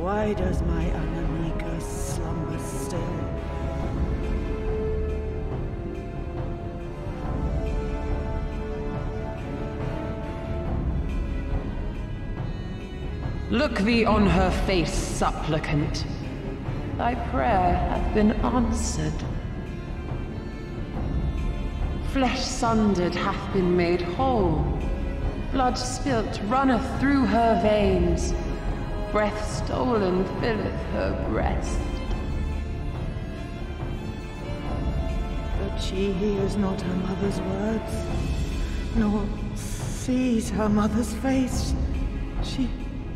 Why does my Anamika slumber still? Look thee on her face, supplicant. Thy prayer hath been answered. Flesh sundered hath been made whole. Blood spilt runneth through her veins. Breath stolen filleth her breast. But she hears not her mother's words, nor sees her mother's face. She's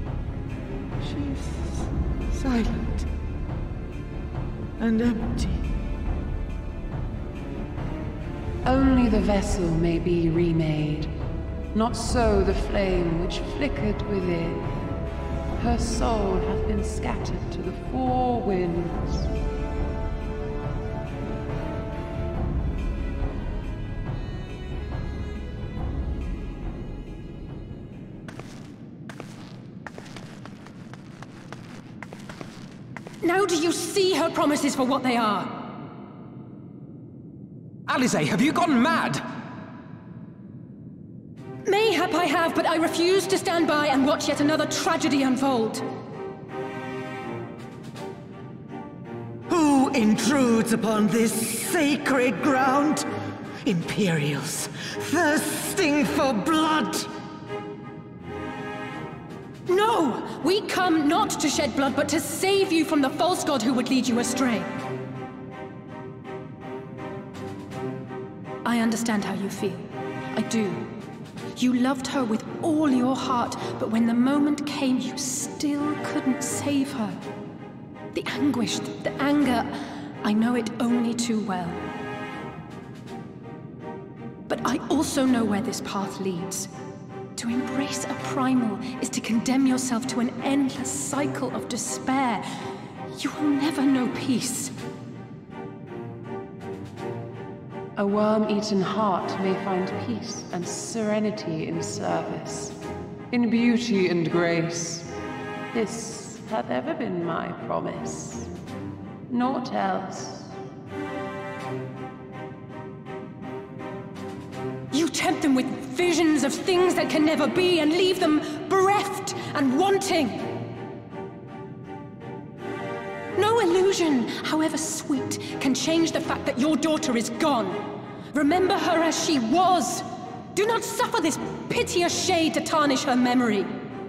silent and empty. Only the vessel may be remade, not so the flame which flickered within. Her soul hath been scattered to the four winds. Now do you see her promises for what they are? Alisaie, have you gone mad? Mayhap I have, but I refuse to stand by and watch yet another tragedy unfold. Who intrudes upon this sacred ground? Imperials, thirsting for blood! No! We come not to shed blood, but to save you from the false god who would lead you astray. I understand how you feel. I do. You loved her with all your heart, but when the moment came, you still couldn't save her. The anguish, the anger, I know it only too well. But I also know where this path leads. To embrace a primal is to condemn yourself to an endless cycle of despair. You will never know peace. A worm-eaten heart may find peace and serenity in service, in beauty and grace. This hath ever been my promise. Naught else. You tempt them with visions of things that can never be and leave them bereft and wanting. No illusion, however sweet, can change the fact that your daughter is gone. Remember her as she was. Do not suffer this piteous shade to tarnish her memory.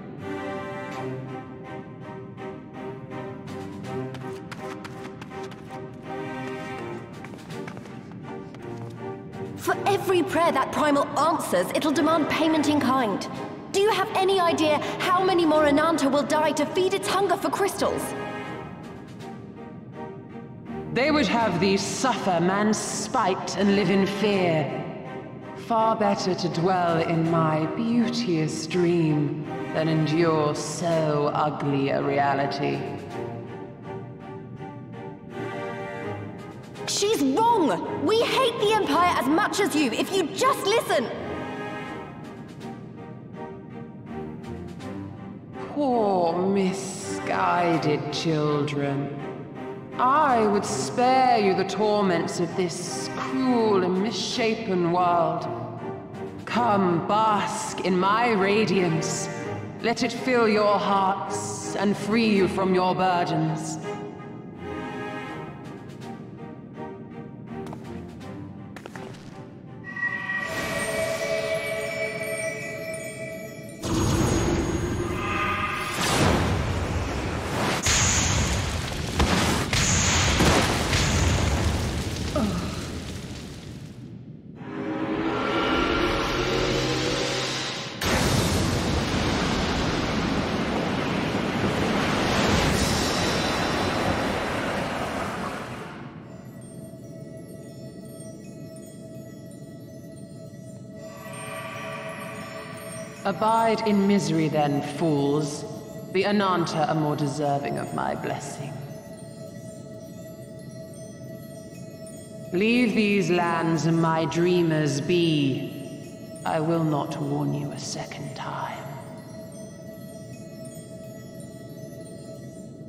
For every prayer that primal answers, it'll demand payment in kind. Do you have any idea how many more Ananta will die to feed its hunger for crystals? They would have thee suffer man's spite and live in fear. Far better to dwell in my beauteous dream than endure so ugly a reality. She's wrong! We hate the Empire as much as you, if you just listen! Poor, misguided children. I would spare you the torments of this cruel and misshapen world. Come, bask in my radiance. Let it fill your hearts and free you from your burdens. Abide in misery then, fools. The Ananta are more deserving of my blessing. Leave these lands and my dreamers be. I will not warn you a second time.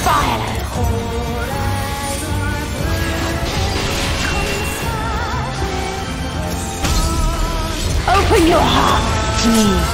violence. Open your heart to me.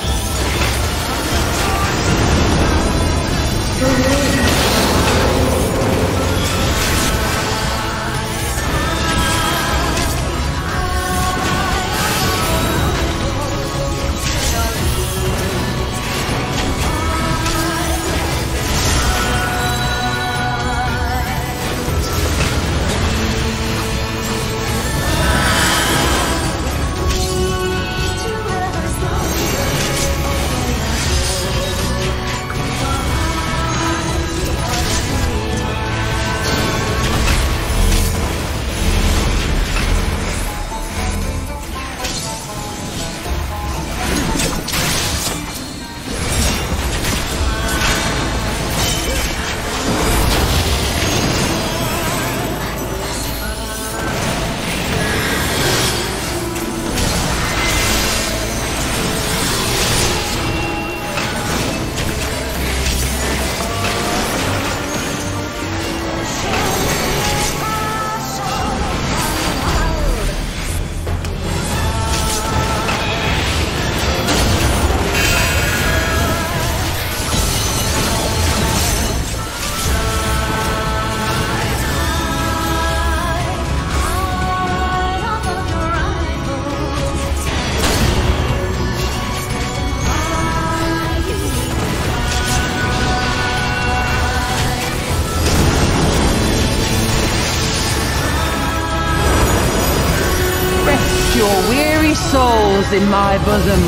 Your weary souls in my bosom.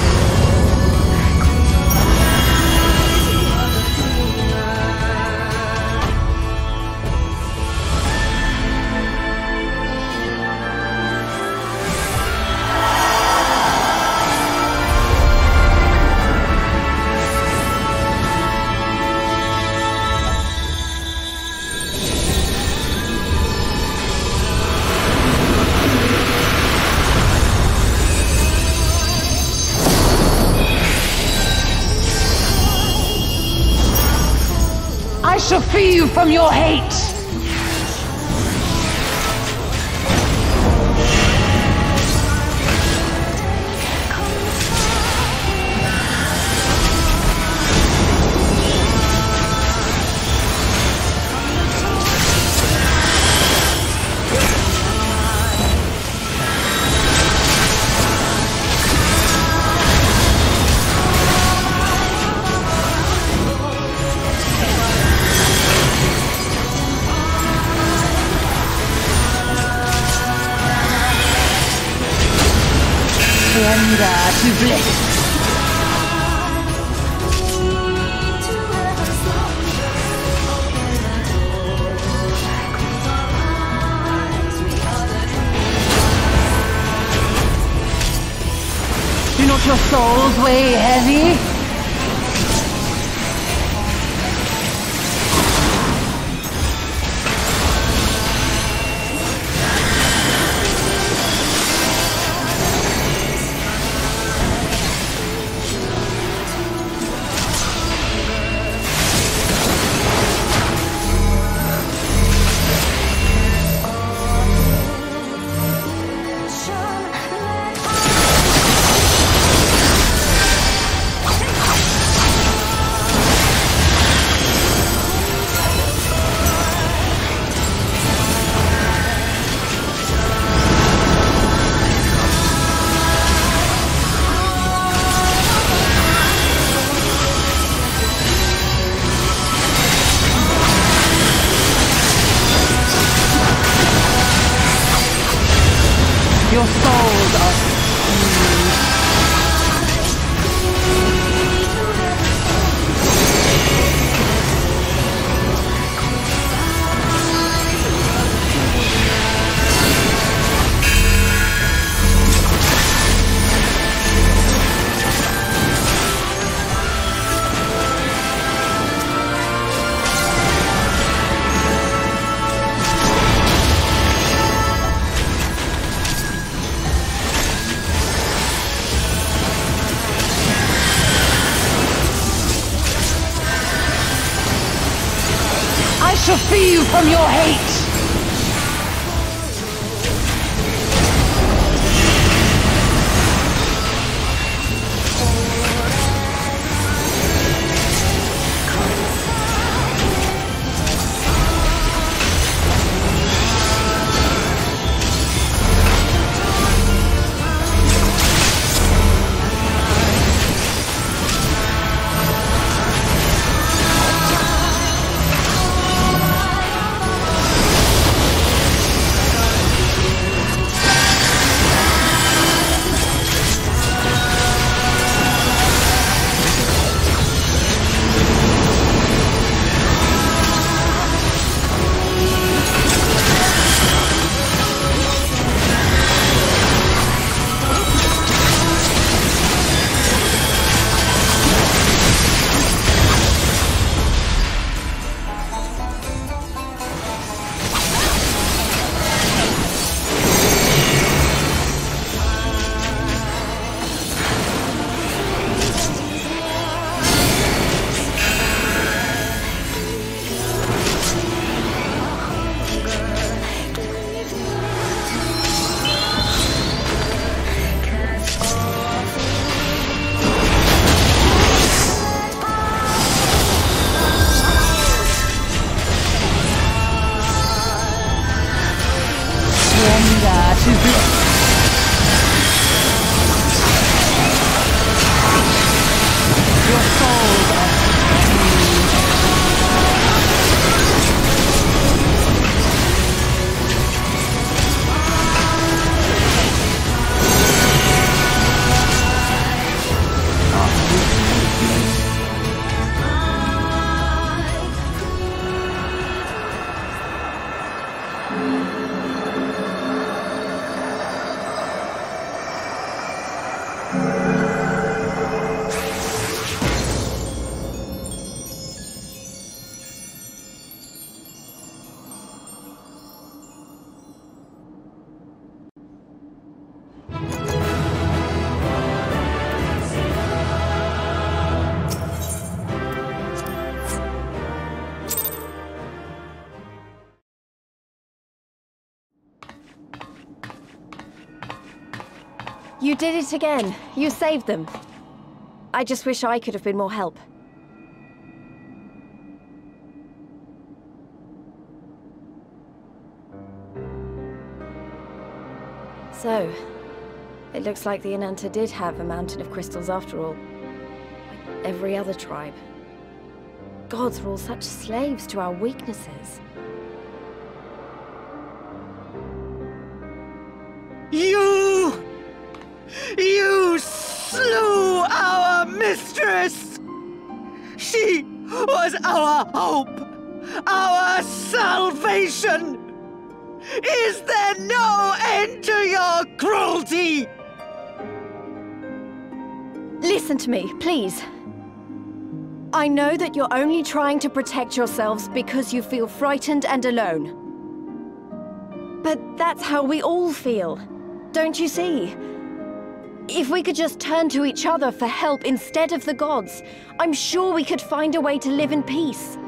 I shall free you from your hate! To Bliss. Do not your souls weigh heavy? I shall free you from your hate! You did it again. You saved them. I just wish I could have been more help. So, it looks like the Ananta did have a mountain of crystals after all. Like every other tribe. Gods were all such slaves to our weaknesses. You slew our mistress! She was our hope, our salvation! Is there no end to your cruelty? Listen to me, please. I know that you're only trying to protect yourselves because you feel frightened and alone. But that's how we all feel, don't you see? If we could just turn to each other for help instead of the gods, I'm sure we could find a way to live in peace.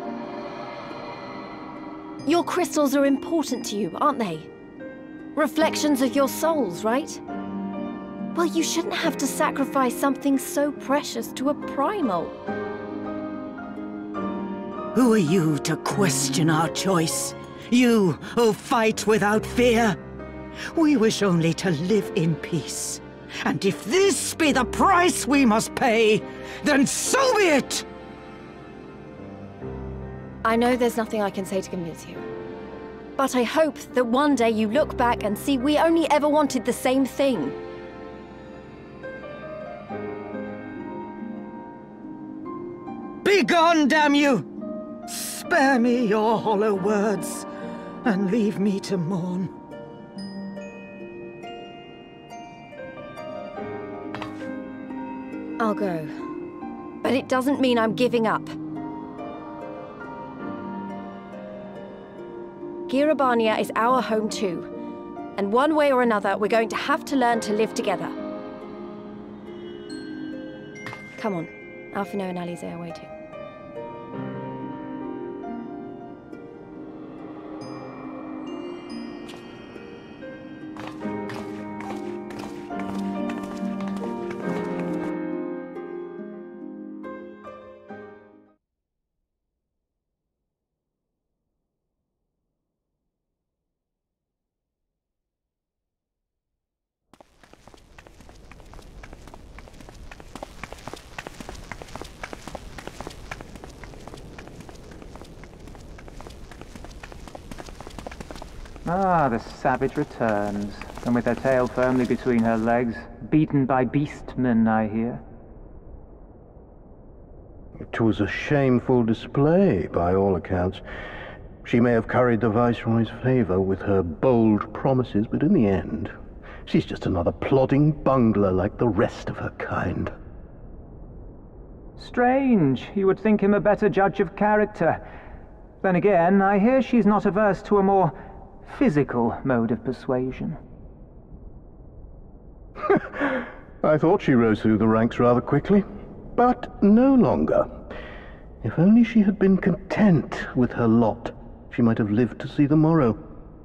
Your crystals are important to you, aren't they? Reflections of your souls, right? Well, you shouldn't have to sacrifice something so precious to a primal. Who are you to question our choice? You who fight without fear? We wish only to live in peace. And if this be the price we must pay, then so be it! I know there's nothing I can say to convince you. But I hope that one day you look back and see we only ever wanted the same thing. Begone, damn you! Spare me your hollow words, and leave me to mourn. I'll go. But it doesn't mean I'm giving up. Girabania is our home too. And one way or another, we're going to have to learn to live together. Come on. Alphino and Alize are waiting. Ah, the savage returns, and with her tail firmly between her legs, beaten by beastmen, I hear. It was a shameful display, by all accounts. She may have curried the Viceroy's favor with her bold promises, but in the end, she's just another plodding bungler like the rest of her kind. Strange. You would think him a better judge of character. Then again, I hear she's not averse to a more physical mode of persuasion. I thought she rose through the ranks rather quickly, but no longer. If only she had been content with her lot, she might have lived to see the morrow.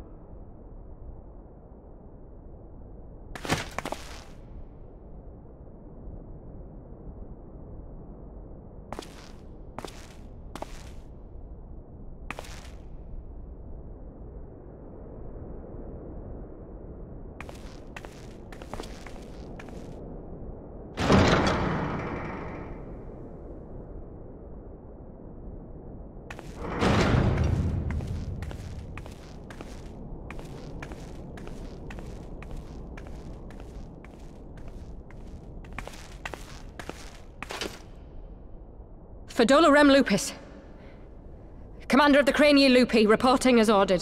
Fedola Rem Lupus. Commander of the Cranial Lupi, reporting as ordered.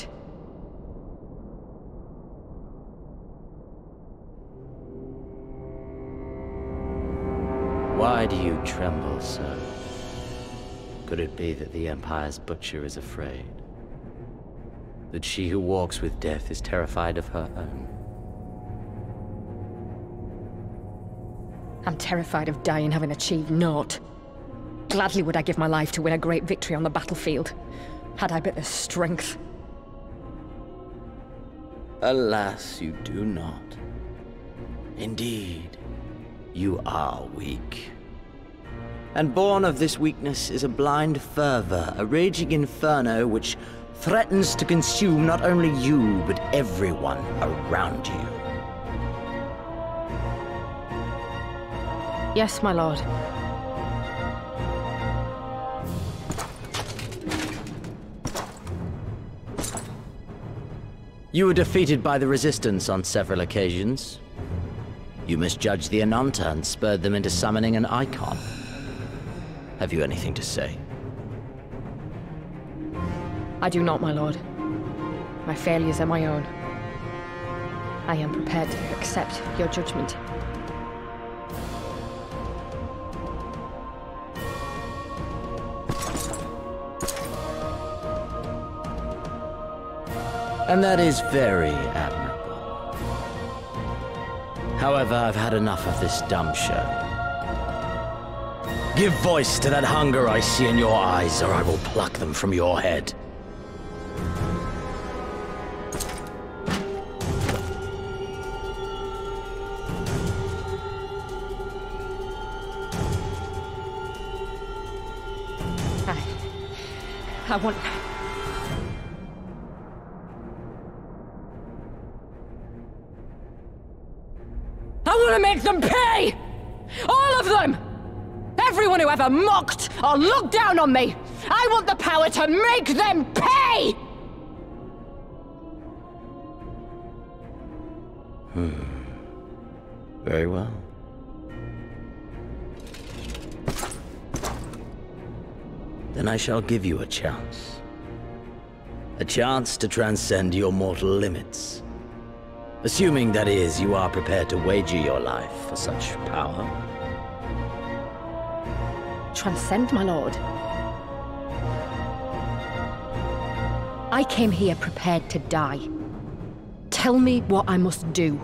Why do you tremble, sir? Could it be that the Empire's butcher is afraid? That she who walks with death is terrified of her own? I'm terrified of dying having achieved naught. Gladly would I give my life to win a great victory on the battlefield, had I but the strength. Alas, you do not. Indeed, you are weak. And born of this weakness is a blind fervor, a raging inferno which threatens to consume not only you, but everyone around you. Yes, my lord. You were defeated by the Resistance on several occasions. You misjudged the Ananta and spurred them into summoning an icon. Have you anything to say? I do not, my lord. My failures are my own. I am prepared to accept your judgment. And that is very admirable. However, I've had enough of this dumb show. Give voice to that hunger I see in your eyes, or I will pluck them from your head. I want... I want to make them pay! All of them! Everyone who ever mocked or looked down on me! I want the power to make them pay! Very well. Then I shall give you a chance. A chance to transcend your mortal limits. Assuming, that is, you are prepared to wager your life for such power. Transcend, my lord. I came here prepared to die. Tell me what I must do.